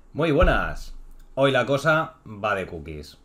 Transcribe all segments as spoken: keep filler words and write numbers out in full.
Muy buenas. Hoy la cosa va de cookies.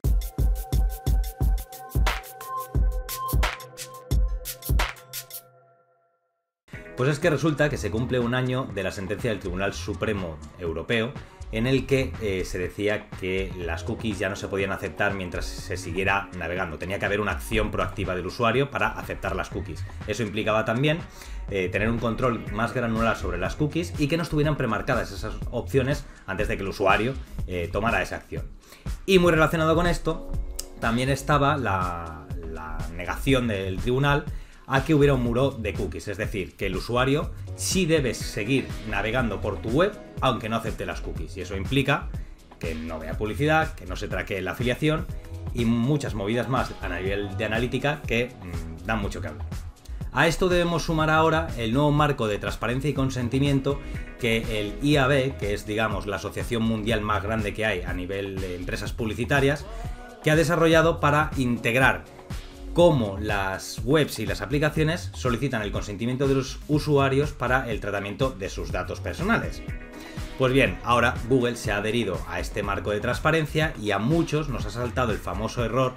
Pues es que resulta que se cumple un año de la sentencia del Tribunal Supremo Europeo en el que eh, se decía que las cookies ya no se podían aceptar mientras se siguiera navegando. Tenía que haber una acción proactiva del usuario para aceptar las cookies. Eso implicaba también eh, tener un control más granular sobre las cookies y que no estuvieran premarcadas esas opciones antes de que el usuario eh, tomara esa acción. Y muy relacionado con esto, también estaba la, la negación del tribunal a que hubiera un muro de cookies, es decir, que el usuario sí debe seguir navegando por tu web aunque no acepte las cookies, y eso implica que no vea publicidad, que no se traquee la afiliación y muchas movidas más a nivel de analítica que mmm, dan mucho que hablar. A esto debemos sumar ahora el nuevo marco de transparencia y consentimiento que el I A B, que es, digamos, la asociación mundial más grande que hay a nivel de empresas publicitarias, que ha desarrollado para integrar cómo las webs y las aplicaciones solicitan el consentimiento de los usuarios para el tratamiento de sus datos personales. Pues bien, ahora Google se ha adherido a este marco de transparencia y a muchos nos ha saltado el famoso error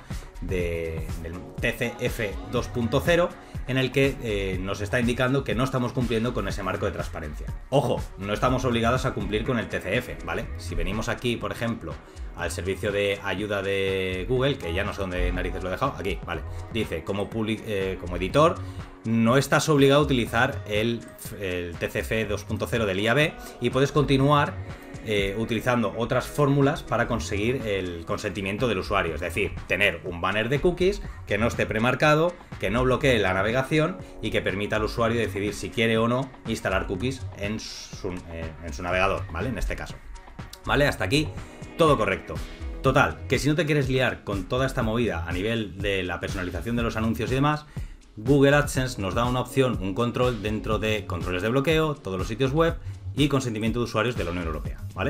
de, del T C F dos punto cero en el que eh, nos está indicando que no estamos cumpliendo con ese marco de transparencia. Ojo, no estamos obligados a cumplir con el T C F, ¿vale? Si venimos aquí, por ejemplo, al servicio de ayuda de Google, que ya no sé dónde narices lo he dejado, aquí, vale, dice, como, public, eh, como editor, no estás obligado a utilizar el, el T C F dos punto cero del I A B y puedes continuar eh, utilizando otras fórmulas para conseguir el consentimiento del usuario, es decir, tener un banner de cookies que no esté premarcado, que no bloquee la navegación y que permita al usuario decidir si quiere o no instalar cookies en su, eh, en su navegador, ¿vale? En este caso. ¿Vale? Hasta aquí todo correcto. Total, que si no te quieres liar con toda esta movida a nivel de la personalización de los anuncios y demás, Google AdSense nos da una opción, un control dentro de controles de bloqueo, todos los sitios web y consentimiento de usuarios de la Unión Europea, ¿vale?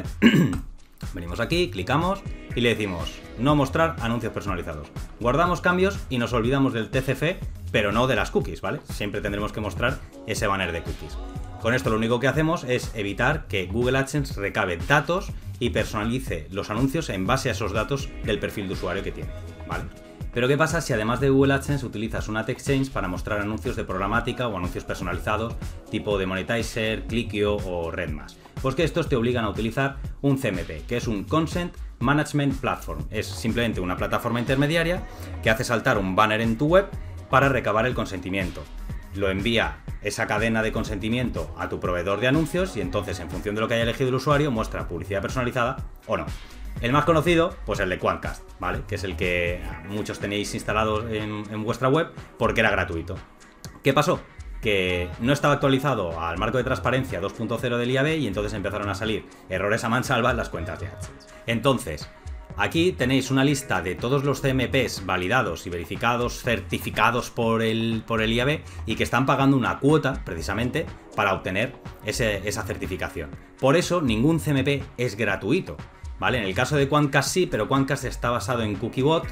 Venimos aquí, clicamos y le decimos no mostrar anuncios personalizados. Guardamos cambios y nos olvidamos del T C F, pero no de las cookies, ¿vale? Siempre tendremos que mostrar ese banner de cookies. Con esto lo único que hacemos es evitar que Google AdSense recabe datos y personalice los anuncios en base a esos datos del perfil de usuario que tiene, ¿vale? Pero ¿qué pasa si además de Google AdSense utilizas una Ad Exchange para mostrar anuncios de programática o anuncios personalizados tipo de Monetizer, Clickio o Redmas? Pues que estos te obligan a utilizar un C M P, que es un Consent Management Platform. Es simplemente una plataforma intermediaria que hace saltar un banner en tu web para recabar el consentimiento. Lo envía esa cadena de consentimiento a tu proveedor de anuncios y entonces, en función de lo que haya elegido el usuario, muestra publicidad personalizada o no. El más conocido, pues el de Quantcast, ¿vale? Que es el que muchos tenéis instalado en, en vuestra web porque era gratuito. ¿Qué pasó? Que no estaba actualizado al marco de transparencia dos punto cero del I A B y entonces empezaron a salir errores a mansalva en las cuentas de AdSense. Entonces, aquí tenéis una lista de todos los C M Ps validados y verificados, certificados por el, por el I A B y que están pagando una cuota, precisamente, para obtener ese, esa certificación. Por eso, ningún C M P es gratuito, ¿vale? En el caso de Quantcast sí, pero Quantcast está basado en Cookiebot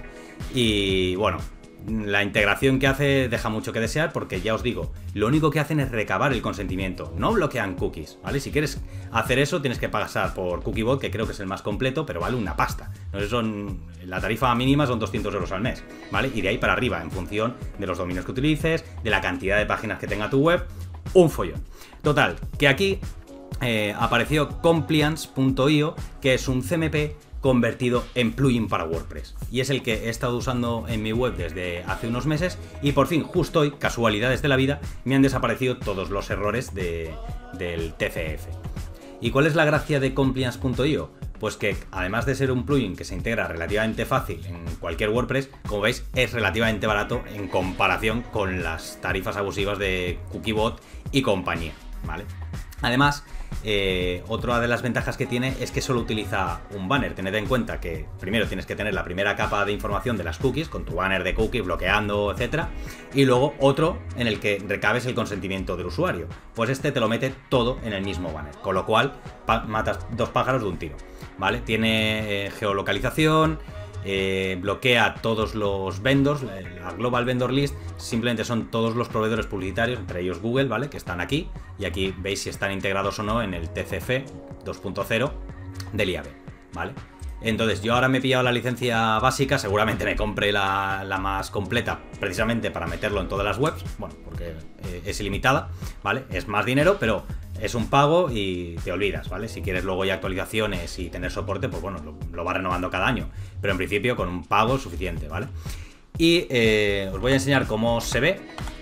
y, bueno, la integración que hace deja mucho que desear porque, ya os digo, lo único que hacen es recabar el consentimiento, no bloquean cookies, ¿vale? Si quieres hacer eso tienes que pasar por Cookiebot, que creo que es el más completo, pero vale una pasta. No sé, son, la tarifa mínima son doscientos euros al mes, ¿vale? Y de ahí para arriba, en función de los dominios que utilices, de la cantidad de páginas que tenga tu web, un follón. Total, que aquí eh, apareció Compliance punto i o, que es un C M P convertido en plugin para WordPress. Y es el que he estado usando en mi web desde hace unos meses y por fin, justo hoy, casualidades de la vida, me han desaparecido todos los errores de, del T C F. ¿Y cuál es la gracia de Compliance punto i o? Pues que además de ser un plugin que se integra relativamente fácil en cualquier WordPress, como veis es relativamente barato en comparación con las tarifas abusivas de Cookiebot y compañía, ¿vale? Además, eh, otra de las ventajas que tiene es que solo utiliza un banner. Tened en cuenta que primero tienes que tener la primera capa de información de las cookies, con tu banner de cookies, bloqueando, etcétera, y luego otro en el que recabes el consentimiento del usuario. Pues este te lo mete todo en el mismo banner, con lo cual matas dos pájaros de un tiro, ¿vale? Tiene eh, geolocalización, eh, bloquea todos los vendors, la Global Vendor List simplemente son todos los proveedores publicitarios, entre ellos Google, ¿vale? Que están aquí, y aquí veis si están integrados o no en el T C F dos punto cero del I A B, ¿vale? Entonces yo ahora me he pillado la licencia básica, seguramente me compré la, la más completa precisamente para meterlo en todas las webs, bueno, porque es ilimitada, ¿vale? Es más dinero, pero es un pago y te olvidas, ¿vale? Si quieres luego ya actualizaciones y tener soporte, pues bueno, lo, lo vas renovando cada año, pero en principio con un pago suficiente, ¿vale? Y eh, os voy a enseñar cómo se ve,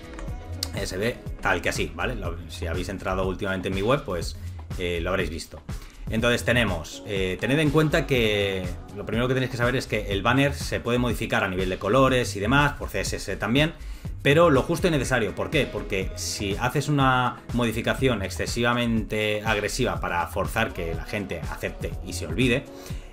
eh, se ve tal que así, ¿vale? Lo, si habéis entrado últimamente en mi web, pues eh, lo habréis visto. Entonces tenemos, eh, tened en cuenta que lo primero que tenéis que saber es que el banner se puede modificar a nivel de colores y demás, por C S S también, pero lo justo y necesario. ¿Por qué? Porque si haces una modificación excesivamente agresiva para forzar que la gente acepte y se olvide,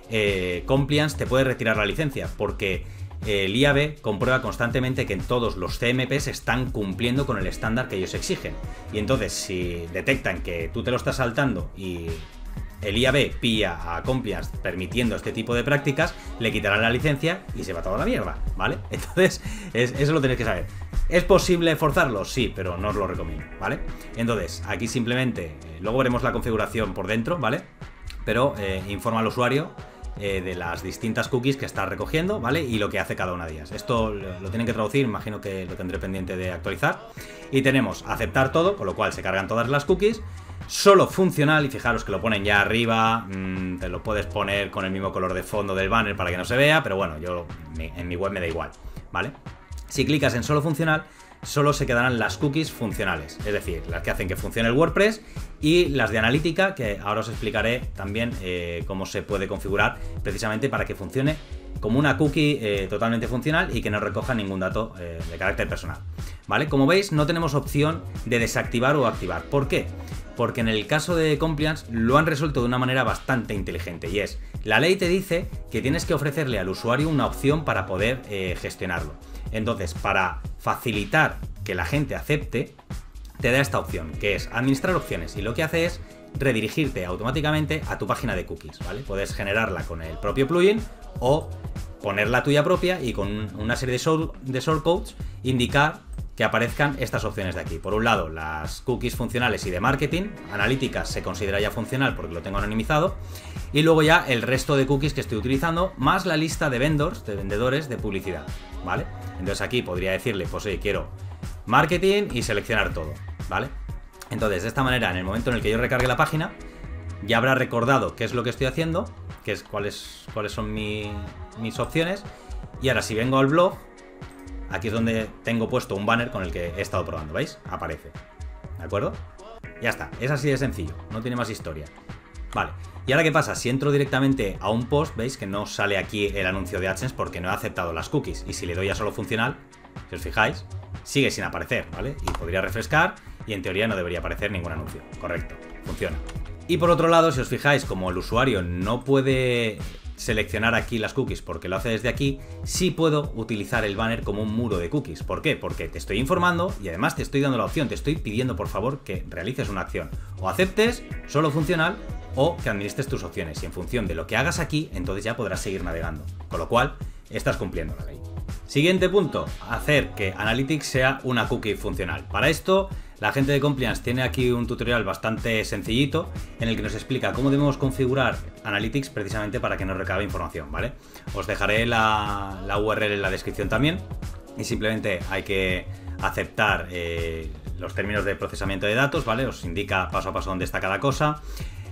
eh, Compliance te puede retirar la licencia, porque el I A B comprueba constantemente que en todos los C M Ps están cumpliendo con el estándar que ellos exigen. Y entonces si detectan que tú te lo estás saltando y el I A B pilla a Compliance permitiendo este tipo de prácticas, le quitarán la licencia y se va toda la mierda, ¿vale? Entonces, es, eso lo tenéis que saber. ¿Es posible forzarlo? Sí, pero no os lo recomiendo, ¿vale? Entonces, aquí simplemente, eh, luego veremos la configuración por dentro, ¿vale? Pero eh, informa al usuario eh, de las distintas cookies que está recogiendo, ¿vale? Y lo que hace cada una de ellas. Esto lo, lo tienen que traducir, imagino que lo tendré pendiente de actualizar. Y tenemos aceptar todo, con lo cual se cargan todas las cookies. Solo funcional, y fijaros que lo ponen ya arriba, mmm, te lo puedes poner con el mismo color de fondo del banner para que no se vea, pero bueno, yo en mi web me da igual, ¿vale? Si clicas en solo funcional, solo se quedarán las cookies funcionales, es decir, las que hacen que funcione el WordPress, y las de analítica, que ahora os explicaré también eh, cómo se puede configurar precisamente para que funcione como una cookie eh, totalmente funcional y que no recoja ningún dato eh, de carácter personal, ¿vale? Como veis, no tenemos opción de desactivar o activar. ¿Por qué? Porque en el caso de Compliance lo han resuelto de una manera bastante inteligente, y es, la ley te dice que tienes que ofrecerle al usuario una opción para poder eh, gestionarlo. Entonces, para facilitar que la gente acepte, te da esta opción, que es administrar opciones, y lo que hace es redirigirte automáticamente a tu página de cookies, ¿vale? Puedes generarla con el propio plugin o poner la tuya propia y con una serie de, short, de shortcodes indicar que aparezcan estas opciones de aquí. Por un lado, las cookies funcionales y de marketing, analíticas se considera ya funcional porque lo tengo anonimizado, y luego ya el resto de cookies que estoy utilizando, más la lista de vendors, de vendedores de publicidad, ¿vale? Entonces aquí podría decirle, pues oye, quiero marketing y seleccionar todo, ¿vale? Entonces, de esta manera, en el momento en el que yo recargue la página, ya habrá recordado qué es lo que estoy haciendo, qué es, cuáles, cuáles son mi, mis opciones, y ahora si vengo al blog, aquí es donde tengo puesto un banner con el que he estado probando, ¿veis? Aparece, ¿de acuerdo? Ya está, es así de sencillo, no tiene más historia. Vale, y ahora ¿qué pasa? Si entro directamente a un post, veis que no sale aquí el anuncio de AdSense porque no he aceptado las cookies, y si le doy a solo funcional, si os fijáis, sigue sin aparecer, ¿vale? Y podría refrescar y en teoría no debería aparecer ningún anuncio, correcto, funciona. Y por otro lado, si os fijáis, como el usuario no puede seleccionar aquí las cookies porque lo hace desde aquí, sí puedo utilizar el banner como un muro de cookies. ¿Por qué? Porque te estoy informando y además te estoy dando la opción, te estoy pidiendo por favor que realices una acción. O aceptes, solo funcional, o que administres tus opciones. Y en función de lo que hagas aquí, entonces ya podrás seguir navegando. Con lo cual, estás cumpliendo la ley. Siguiente punto, hacer que Analytics sea una cookie funcional. Para esto, la gente de Compliance tiene aquí un tutorial bastante sencillito en el que nos explica cómo debemos configurar Analytics precisamente para que nos recabe información, ¿vale? Os dejaré la, la U R L en la descripción también, y simplemente hay que aceptar eh, los términos de procesamiento de datos, ¿vale? Os indica paso a paso dónde está cada cosa,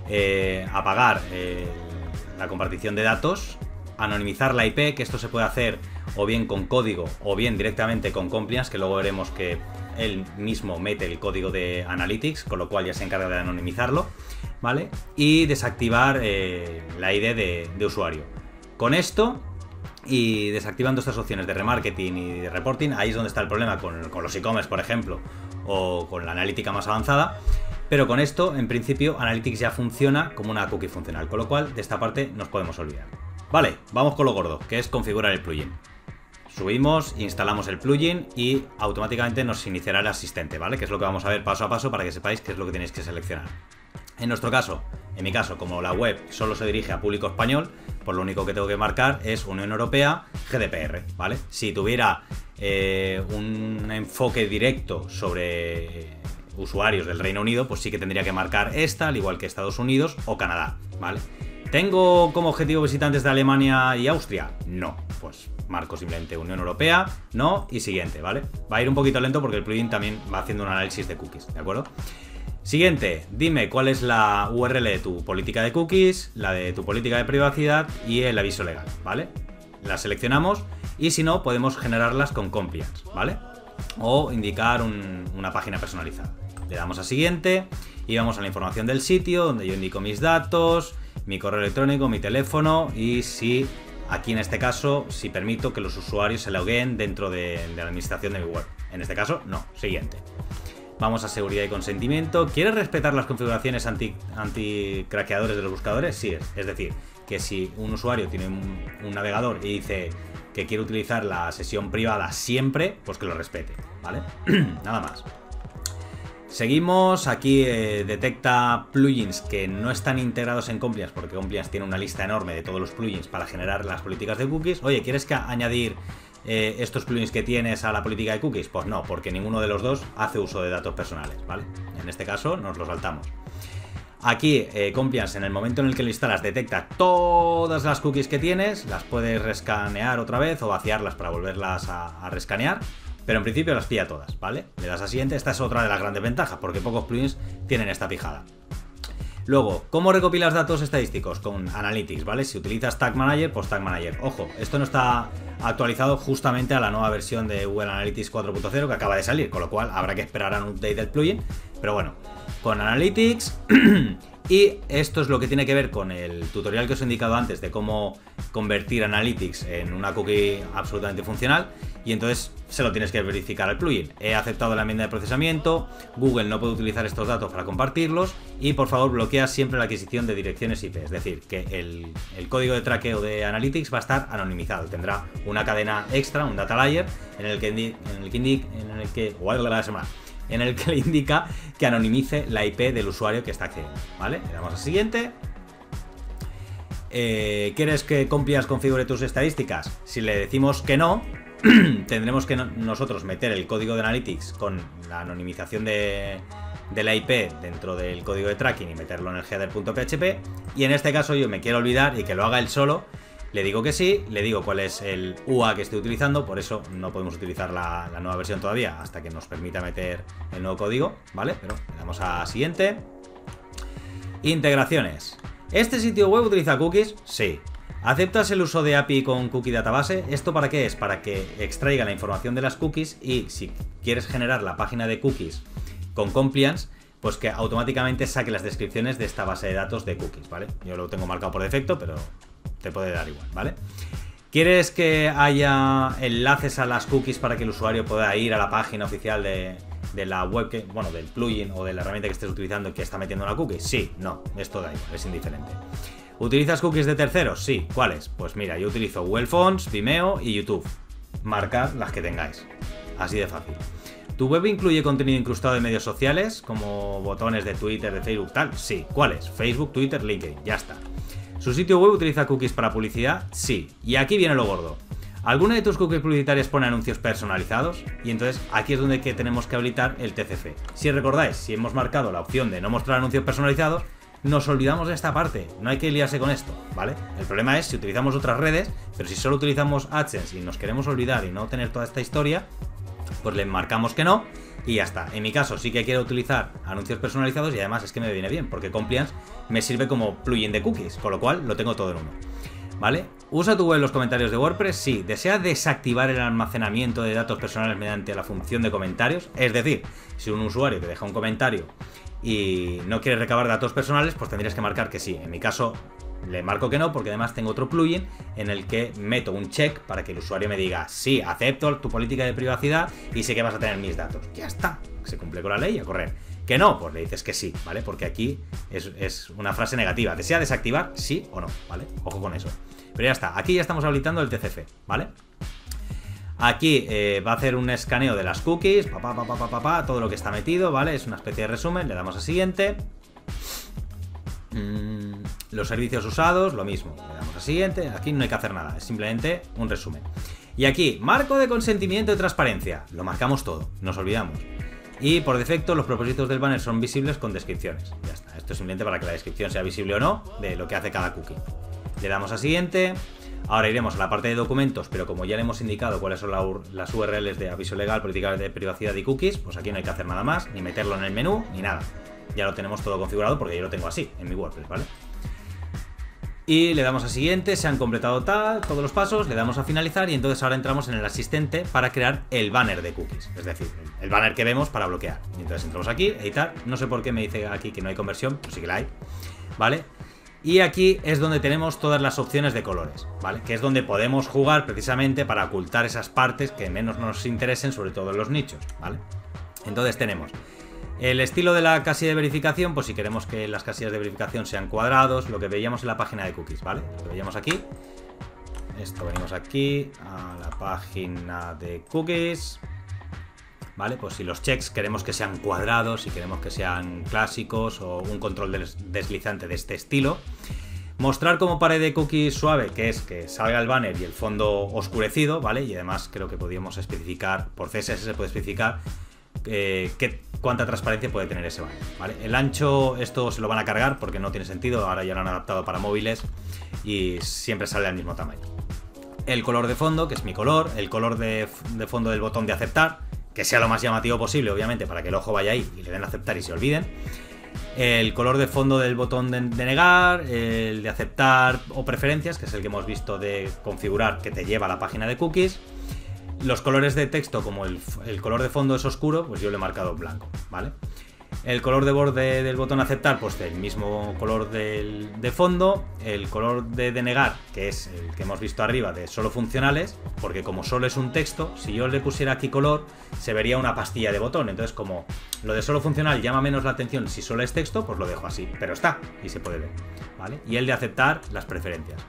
eh, apagar eh, la compartición de datos, anonimizar la I P, que esto se puede hacer o bien con código o bien directamente con Compliance, que luego veremos que él mismo mete el código de Analytics, con lo cual ya se encarga de anonimizarlo, ¿vale? Y desactivar eh, la I D de, de usuario. Con esto y desactivando estas opciones de remarketing y de reporting, ahí es donde está el problema con, con los e-commerce, por ejemplo, o con la analítica más avanzada. Pero con esto, en principio, Analytics ya funciona como una cookie funcional, con lo cual de esta parte nos podemos olvidar. Vale, vamos con lo gordo, que es configurar el plugin. Subimos, instalamos el plugin y automáticamente nos iniciará el asistente, ¿vale? Que es lo que vamos a ver paso a paso para que sepáis qué es lo que tenéis que seleccionar. En nuestro caso, en mi caso, como la web solo se dirige a público español, pues lo único que tengo que marcar es Unión Europea, G D P R, ¿vale? Si tuviera eh, un enfoque directo sobre usuarios del Reino Unido, pues sí que tendría que marcar esta, al igual que Estados Unidos o Canadá, ¿vale? ¿Tengo como objetivo visitantes de Alemania y Austria? No, pues marco simplemente Unión Europea, no, y siguiente, ¿vale? Va a ir un poquito lento porque el plugin también va haciendo un análisis de cookies, ¿de acuerdo? Siguiente, dime cuál es la U R L de tu política de cookies, la de tu política de privacidad y el aviso legal, ¿vale? Las seleccionamos y si no, podemos generarlas con compliance, ¿vale? O indicar un, una página personalizada. Le damos a siguiente y vamos a la información del sitio donde yo indico mis datos, mi correo electrónico, mi teléfono y si, aquí en este caso, si permito que los usuarios se logueen dentro de, de la administración de mi web. En este caso, no. Siguiente. Vamos a seguridad y consentimiento. ¿Quieres respetar las configuraciones anti, anti-craqueadores de los buscadores? Sí, es, es decir, que si un usuario tiene un, un navegador y dice que quiere utilizar la sesión privada siempre, pues que lo respete, ¿vale? Nada más. Seguimos, aquí eh, detecta plugins que no están integrados en Compliance, porque Compliance tiene una lista enorme de todos los plugins para generar las políticas de cookies. Oye, ¿quieres que añadir eh, estos plugins que tienes a la política de cookies? Pues no, porque ninguno de los dos hace uso de datos personales, ¿vale? En este caso nos lo saltamos. Aquí eh, Compliance, en el momento en el que lo instalas, detecta todas las cookies que tienes, las puedes rescanear otra vez o vaciarlas para volverlas a, a rescanear. Pero en principio las pilla todas, ¿vale? Le das a siguiente, esta es otra de las grandes ventajas, porque pocos plugins tienen esta pijada. Luego, ¿cómo recopilas datos estadísticos? Con Analytics, ¿vale? Si utilizas Tag Manager, pues Tag Manager. Ojo, esto no está actualizado justamente a la nueva versión de Google Analytics cuatro punto cero que acaba de salir, con lo cual habrá que esperar a un update del plugin. Pero bueno, con Analytics... Y esto es lo que tiene que ver con el tutorial que os he indicado antes de cómo convertir Analytics en una cookie absolutamente funcional. Y entonces se lo tienes que verificar al plugin. He aceptado la enmienda de procesamiento, Google no puede utilizar estos datos para compartirlos y por favor bloquea siempre la adquisición de direcciones I P. Es decir, que el, el código de traqueo de Analytics va a estar anonimizado. Tendrá una cadena extra, un data layer, en el que, en el que, en el que, igual de la semana. en el que le indica que anonimice la I P del usuario que está accediendo, ¿vale? Le damos a siguiente. Eh, ¿Quieres que Compliance configure tus estadísticas? Si le decimos que no, tendremos que no, nosotros meter el código de Analytics con la anonimización de, de la I P dentro del código de tracking y meterlo en el header punto p h p. Y en este caso yo me quiero olvidar y que lo haga él solo. Le digo que sí, le digo cuál es el U A que estoy utilizando, por eso no podemos utilizar la, la nueva versión todavía hasta que nos permita meter el nuevo código, ¿vale? Pero le damos a siguiente. Integraciones. ¿Este sitio web utiliza cookies? Sí. ¿Aceptas el uso de A P I con Cookie Database? ¿Esto para qué es? Para que extraiga la información de las cookies y si quieres generar la página de cookies con Compliance, pues que automáticamente saque las descripciones de esta base de datos de cookies, ¿vale? Yo lo tengo marcado por defecto, pero te puede dar igual, ¿vale? ¿Quieres que haya enlaces a las cookies para que el usuario pueda ir a la página oficial de, de la web, que, bueno, del plugin o de la herramienta que estés utilizando que está metiendo una cookie? Sí, no, esto da igual, es indiferente. ¿Utilizas cookies de terceros? Sí. ¿Cuáles? Pues mira, yo utilizo Google Fonts, Vimeo y YouTube. Marcad las que tengáis. Así de fácil. ¿Tu web incluye contenido incrustado de medios sociales, como botones de Twitter, de Facebook, tal? Sí. ¿Cuáles? Facebook, Twitter, LinkedIn. Ya está. ¿Su sitio web utiliza cookies para publicidad? Sí. Y aquí viene lo gordo. ¿Alguna de tus cookies publicitarias pone anuncios personalizados? Y entonces aquí es donde que tenemos que habilitar el T C F. Si recordáis, si hemos marcado la opción de no mostrar anuncios personalizados, nos olvidamos de esta parte. No hay que liarse con esto, ¿vale? El problema es si utilizamos otras redes, pero si solo utilizamos AdSense y nos queremos olvidar y no tener toda esta historia, pues le marcamos que no y ya está. En mi caso sí que quiero utilizar anuncios personalizados y además es que me viene bien porque Compliance me sirve como plugin de cookies, con lo cual lo tengo todo en uno, ¿vale? ¿Usa tu web los comentarios de WordPress? Sí. ¿Desea desactivar el almacenamiento de datos personales mediante la función de comentarios? Es decir, si un usuario te deja un comentario y no quieres recabar datos personales, pues tendrías que marcar que sí. En mi caso le marco que no porque además tengo otro plugin en el que meto un check para que el usuario me diga sí, acepto tu política de privacidad y sé que vas a tener mis datos. Ya está, se cumple con la ley y a correr. Que no, pues le dices que sí, ¿vale? Porque aquí es, es una frase negativa. ¿Desea desactivar? Sí o no, ¿vale? Ojo con eso. Pero ya está, aquí ya estamos habilitando el T C F, ¿vale? Aquí eh, va a hacer un escaneo de las cookies, pa, pa, pa, pa, pa, pa, pa, todo lo que está metido, ¿vale? Es una especie de resumen, le damos a siguiente. Mm, los servicios usados, lo mismo, le damos a siguiente. Aquí no hay que hacer nada, es simplemente un resumen. Y aquí, marco de consentimiento y transparencia, lo marcamos todo, nos olvidamos. Y por defecto los propósitos del banner son visibles con descripciones. Ya está, esto es simplemente para que la descripción sea visible o no de lo que hace cada cookie. Le damos a siguiente. Ahora iremos a la parte de documentos, pero como ya le hemos indicado cuáles son las U R Ls de aviso legal, política de privacidad y cookies, pues aquí no hay que hacer nada más, ni meterlo en el menú, ni nada. Ya lo tenemos todo configurado porque yo lo tengo así, en mi WordPress, ¿vale? Y le damos a siguiente, se han completado tal, todos los pasos, le damos a finalizar y entonces ahora entramos en el asistente para crear el banner de cookies, es decir, el banner que vemos para bloquear. Y entonces entramos aquí, editar, no sé por qué me dice aquí que no hay conversión, pues sí que la hay, ¿vale? Y aquí es donde tenemos todas las opciones de colores, ¿vale? Que es donde podemos jugar precisamente para ocultar esas partes que menos nos interesen, sobre todo en los nichos, ¿vale? Entonces tenemos el estilo de la casilla de verificación, pues si queremos que las casillas de verificación sean cuadrados, lo que veíamos en la página de cookies, ¿vale? Lo que veíamos aquí. Esto venimos aquí a la página de cookies, ¿vale? Pues si los checks queremos que sean cuadrados, si queremos que sean clásicos o un control deslizante de este estilo. Mostrar como pared de cookies suave, que es que salga el banner y el fondo oscurecido, ¿vale? Y además creo que podríamos especificar, por C S S se puede especificar eh, qué, cuánta transparencia puede tener ese banner, ¿vale? El ancho, esto se lo van a cargar porque no tiene sentido, ahora ya lo han adaptado para móviles y siempre sale al mismo tamaño. El color de fondo, que es mi color, el color de, de fondo del botón de aceptar, que sea lo más llamativo posible, obviamente, para que el ojo vaya ahí y le den a aceptar y se olviden. El color de fondo del botón de, de negar, el de aceptar o preferencias, que es el que hemos visto de configurar que te lleva a la página de cookies. Los colores de texto, como el, el color de fondo es oscuro, pues yo le he marcado blanco, ¿vale? El color de borde del botón aceptar, pues el mismo color del, de fondo. El color de denegar, que es el que hemos visto arriba de solo funcionales, porque como solo es un texto, si yo le pusiera aquí color, se vería una pastilla de botón. Entonces, como lo de solo funcional llama menos la atención si solo es texto, pues lo dejo así, pero está y se puede ver, ¿vale? Y el de aceptar, las preferencias.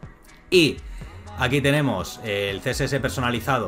Y aquí tenemos el C S S personalizado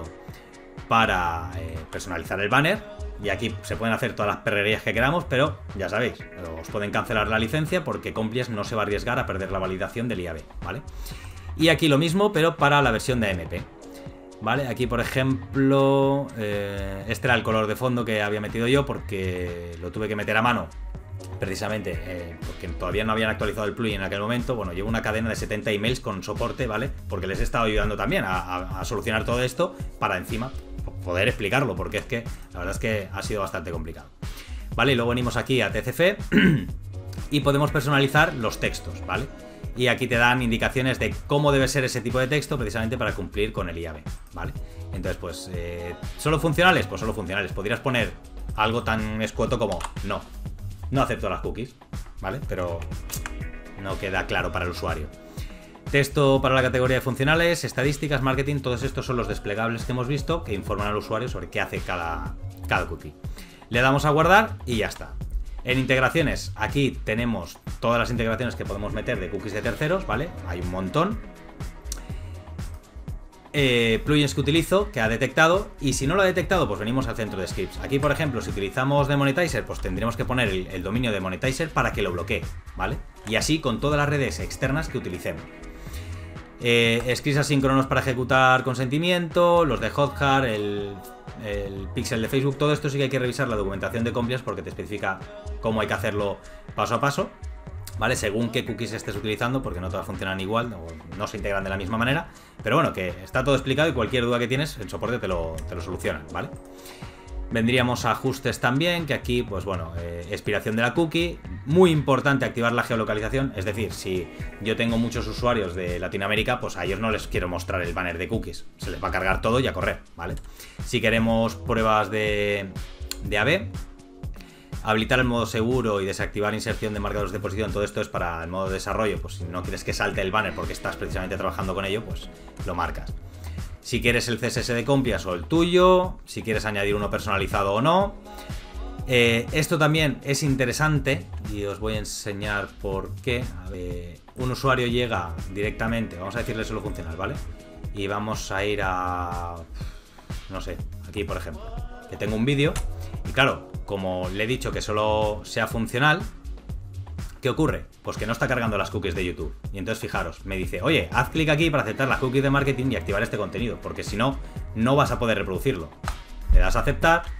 para eh, personalizar el banner. Y aquí se pueden hacer todas las perrerías que queramos, pero ya sabéis, os pueden cancelar la licencia porque Complies no se va a arriesgar a perder la validación del I A B, ¿vale? Y aquí lo mismo, pero para la versión de A M P, ¿vale? Aquí, por ejemplo, eh, este era el color de fondo que había metido yo porque lo tuve que meter a mano, precisamente eh, porque todavía no habían actualizado el plugin en aquel momento. Bueno, llevo una cadena de setenta emails con soporte, ¿vale? Porque les he estado ayudando también a, a, a solucionar todo esto para encima poder explicarlo, porque es que la verdad es que ha sido bastante complicado, ¿vale? Y luego venimos aquí a T C F y podemos personalizar los textos, ¿vale? Y aquí te dan indicaciones de cómo debe ser ese tipo de texto precisamente para cumplir con el I A B, ¿vale? Entonces, pues, eh, ¿solo funcionales? Pues solo funcionales. Podrías poner algo tan escueto como no, no acepto las cookies, ¿vale? Pero no queda claro para el usuario. Texto para la categoría de funcionales, estadísticas, marketing, todos estos son los desplegables que hemos visto que informan al usuario sobre qué hace cada, cada cookie. Le damos a guardar y ya está. En integraciones, aquí tenemos todas las integraciones que podemos meter de cookies de terceros, ¿vale? Hay un montón. Eh, plugins que utilizo, que ha detectado, y si no lo ha detectado, pues venimos al centro de scripts. Aquí, por ejemplo, si utilizamos Demonetizer, pues tendremos que poner el, el dominio de Demonetizer para que lo bloquee, ¿vale? Y así con todas las redes externas que utilicemos. Eh, scripts asíncronos para ejecutar consentimiento, los de Hotjar, el, el pixel de Facebook, todo esto sí que hay que revisar la documentación de Complies porque te especifica cómo hay que hacerlo paso a paso, ¿vale? Según qué cookies estés utilizando, porque no todas funcionan igual, no, no se integran de la misma manera, pero bueno, que está todo explicado y cualquier duda que tienes, el soporte te lo, te lo soluciona, ¿vale? Vendríamos a ajustes también, que aquí, pues bueno, eh, expiración de la cookie. Muy importante activar la geolocalización, es decir, si yo tengo muchos usuarios de Latinoamérica, pues a ellos no les quiero mostrar el banner de cookies. Se les va a cargar todo y a correr, ¿vale? Si queremos pruebas de, de A B, habilitar el modo seguro y desactivar inserción de marcadores de posición, todo esto es para el modo de desarrollo, pues si no quieres que salte el banner porque estás precisamente trabajando con ello, pues lo marcas. Si quieres el C S S de Complies o el tuyo, si quieres añadir uno personalizado o no. Eh, esto también es interesante y os voy a enseñar por qué. A ver, un usuario llega directamente, vamos a decirle solo funcional, ¿vale? Y vamos a ir a... no sé, aquí por ejemplo, que tengo un vídeo y claro, como le he dicho que solo sea funcional, ¿qué ocurre? Pues que no está cargando las cookies de YouTube. Y entonces fijaros, me dice, oye, haz clic aquí para aceptar las cookies de marketing y activar este contenido, porque si no, no vas a poder reproducirlo. Le das a aceptar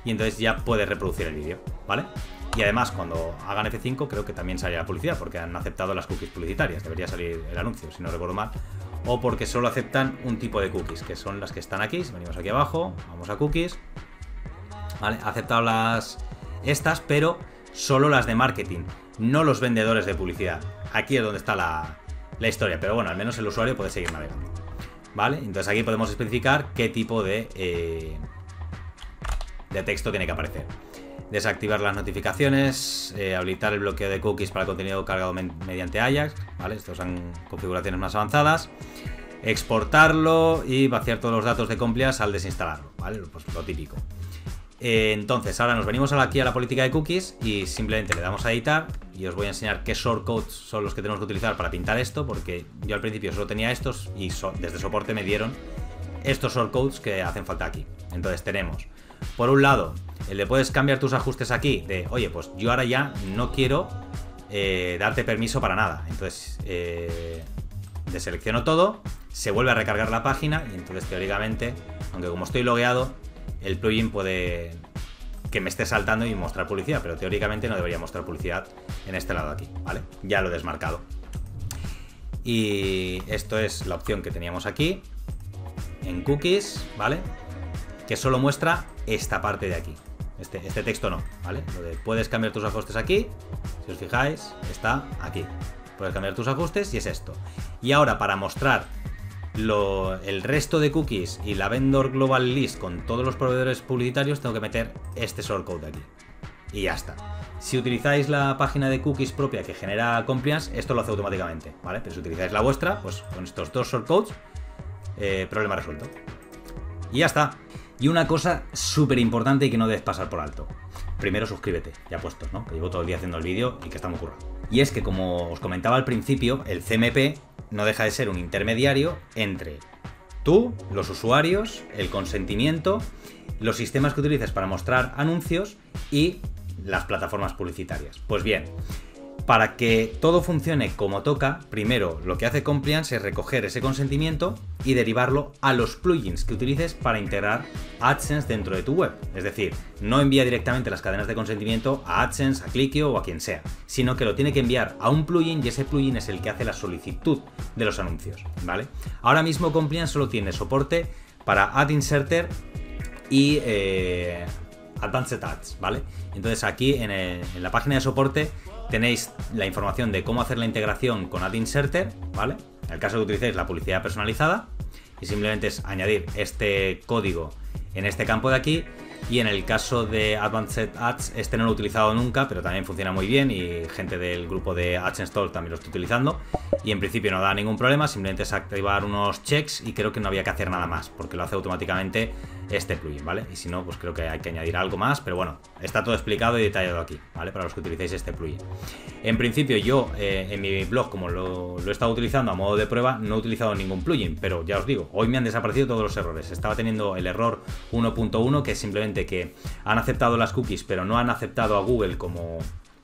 y entonces ya puedes reproducir el vídeo, ¿vale? Y además cuando hagan F cinco creo que también sale la publicidad porque han aceptado las cookies publicitarias, debería salir el anuncio si no recuerdo mal, o porque solo aceptan un tipo de cookies, que son las que están aquí. Si venimos aquí abajo, vamos a cookies, ¿vale? Ha aceptado las estas, pero solo las de marketing, no los vendedores de publicidad. Aquí es donde está la, la historia, pero bueno, al menos el usuario puede seguir navegando, ¿vale? Entonces aquí podemos especificar qué tipo de, eh, de texto tiene que aparecer. Desactivar las notificaciones, eh, habilitar el bloqueo de cookies para contenido cargado mediante Ajax, ¿vale? Estas son configuraciones más avanzadas. Exportarlo y vaciar todos los datos de compliance al desinstalarlo, ¿vale? Pues lo típico. Eh, entonces, ahora nos venimos aquí a la política de cookies y simplemente le damos a editar y os voy a enseñar qué shortcodes son los que tenemos que utilizar para pintar esto, porque yo al principio solo tenía estos y so desde soporte me dieron estos shortcodes que hacen falta aquí. Entonces tenemos, por un lado, el de puedes cambiar tus ajustes aquí, de oye, pues yo ahora ya no quiero eh, darte permiso para nada. Entonces, eh, deselecciono todo, se vuelve a recargar la página y entonces teóricamente, aunque como estoy logueado, el plugin puede que me esté saltando y mostrar publicidad, pero teóricamente no debería mostrar publicidad en este lado aquí, ¿vale? Ya lo he desmarcado. Y esto es la opción que teníamos aquí, en cookies, ¿vale? Que solo muestra esta parte de aquí. Este, este texto no, ¿vale? Lo de puedes cambiar tus ajustes aquí, si os fijáis, está aquí. Puedes cambiar tus ajustes y es esto. Y ahora para mostrar lo, el resto de cookies y la vendor global list con todos los proveedores publicitarios, tengo que meter este shortcode de aquí. Y ya está. Si utilizáis la página de cookies propia que genera compliance, esto lo hace automáticamente, ¿vale? Pero si utilizáis la vuestra, pues con estos dos shortcodes, eh, problema resuelto. Y ya está. Y una cosa súper importante y que no debes pasar por alto. Primero suscríbete, ya puestos, ¿no? Que llevo todo el día haciendo el vídeo y que está muy currado. Y es que, como os comentaba al principio, el C M P no deja de ser un intermediario entre tú, los usuarios, el consentimiento, los sistemas que utilices para mostrar anuncios y las plataformas publicitarias. Pues bien, para que todo funcione como toca, primero lo que hace Compliance es recoger ese consentimiento y derivarlo a los plugins que utilices para integrar AdSense dentro de tu web. Es decir, no envía directamente las cadenas de consentimiento a AdSense, a Clickio o a quien sea, sino que lo tiene que enviar a un plugin y ese plugin es el que hace la solicitud de los anuncios, ¿vale? Ahora mismo Compliance solo tiene soporte para Ad Inserter y eh, Advanced Ads, ¿vale? Entonces aquí en, el, en la página de soporte tenéis la información de cómo hacer la integración con Ad Inserter, ¿vale? En el caso que utilicéis la publicidad personalizada, y simplemente es añadir este código en este campo de aquí. Y en el caso de Advanced Ads, este no lo he utilizado nunca, pero también funciona muy bien y gente del grupo de AdSense Talk también lo está utilizando. Y en principio no da ningún problema, simplemente es activar unos checks y creo que no había que hacer nada más, porque lo hace automáticamente este plugin, ¿vale? Y si no, pues creo que hay que añadir algo más, pero bueno, está todo explicado y detallado aquí, ¿vale? Para los que utilicéis este plugin. En principio yo, eh, en mi blog, como lo, lo he estado utilizando a modo de prueba, no he utilizado ningún plugin, pero ya os digo, hoy me han desaparecido todos los errores. Estaba teniendo el error uno punto uno, que es simplemente que han aceptado las cookies pero no han aceptado a Google como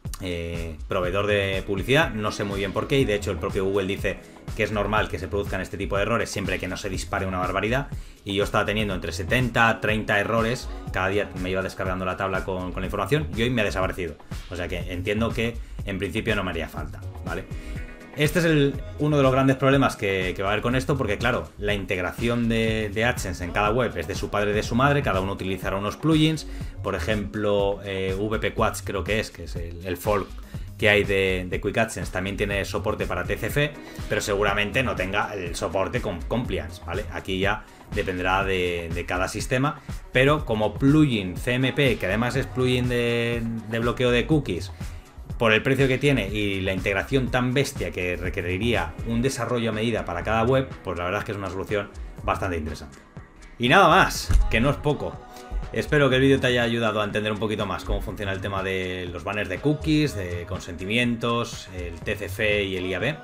eh, proveedor de publicidad. No sé muy bien por qué, y de hecho el propio Google dice que es normal que se produzcan este tipo de errores siempre que no se dispare una barbaridad, y yo estaba teniendo entre setenta a treinta errores, cada día me iba descargando la tabla con, con la información y hoy me ha desaparecido, o sea que entiendo que en principio no me haría falta, ¿vale? Este es el, uno de los grandes problemas que, que va a haber con esto, porque claro, la integración de, de AdSense en cada web es de su padre y de su madre, cada uno utilizará unos plugins, por ejemplo eh, V P Quads creo que es, que es el, el fork que hay de, de Quick AdSense, también tiene soporte para T C F, pero seguramente no tenga el soporte con Compliance, ¿vale? Aquí ya dependerá de, de cada sistema, pero como plugin C M P, que además es plugin de, de bloqueo de cookies, por el precio que tiene y la integración tan bestia que requeriría un desarrollo a medida para cada web, pues la verdad es que es una solución bastante interesante. Y nada más, que no es poco. Espero que el vídeo te haya ayudado a entender un poquito más cómo funciona el tema de los banners de cookies, de consentimientos, el T C F y el I A B.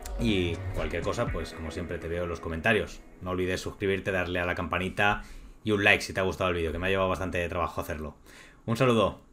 Y cualquier cosa, pues como siempre te veo en los comentarios. No olvides suscribirte, darle a la campanita y un like si te ha gustado el vídeo, que me ha llevado bastante trabajo hacerlo. Un saludo.